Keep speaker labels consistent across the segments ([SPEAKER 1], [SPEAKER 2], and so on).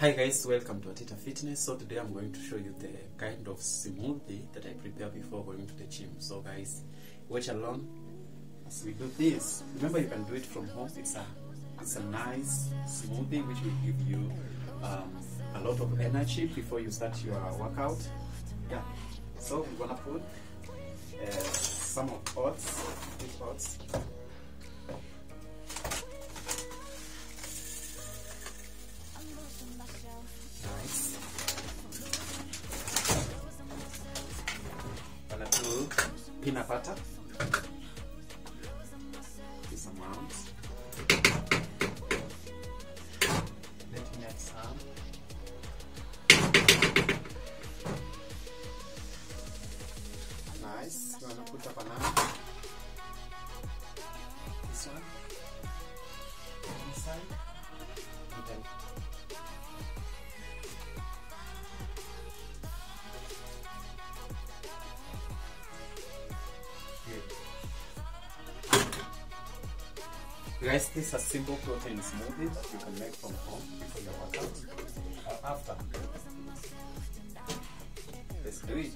[SPEAKER 1] Hi guys, welcome to Atita Fitness. So today I'm going to show you the kind of smoothie that I prepare before going to the gym. So guys, watch along as we do this. Remember, you can do it from home. It's a nice smoothie which will give you a lot of energy before you start your workout. Yeah. So we're gonna put some of oats. Nice. Gonna do peanut butter. This amount. Let me add some. Nice. We're gonna put a banana. This one. Inside. And then guys, this is a simple protein smoothie that you can make from home before your workout or after. Let's do it.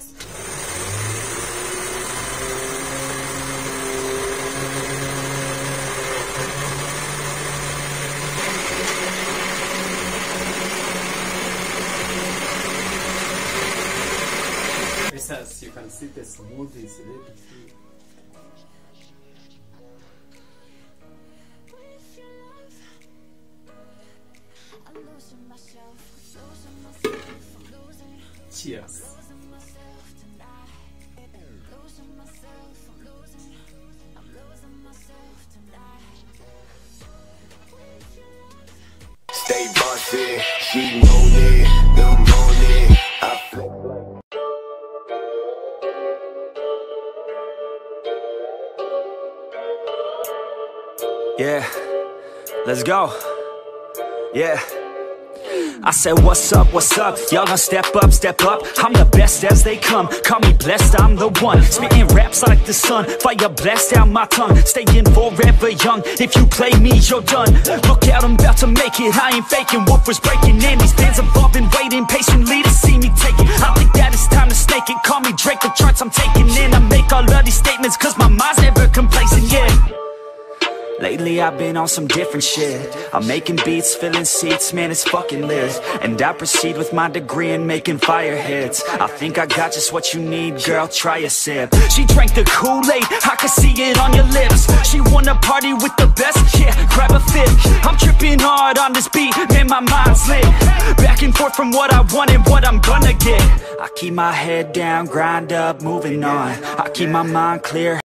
[SPEAKER 1] As you can see, the smoothie is ready. Cheers.
[SPEAKER 2] Stay bossy, she know it, the morning I feel.
[SPEAKER 3] Yeah, let's go. Yeah. I said, what's up, y'all gonna step up, I'm the best as they come, call me blessed, I'm the one, spitting raps like the sun, fire blast out my tongue, staying forever young, if you play me, you're done, look out, I'm about to make it, I ain't faking, woofers breaking in, these fans have all been waiting patiently to see me take it, I think that it's time to snake it, call me Drake, the charts I'm taking in, I make all of these statements, cause my mind's never complacent, yeah. Lately I've been on some different shit, I'm making beats, filling seats, man it's fucking lit. And I proceed with my degree in making fire hits. I think I got just what you need, girl, try a sip. She drank the Kool-Aid, I can see it on your lips. She wanna party with the best, yeah, grab a fifth. I'm tripping hard on this beat, man my mind's lit. Back and forth from what I want and what I'm gonna get. I keep my head down, grind up, moving on. I keep my mind clear.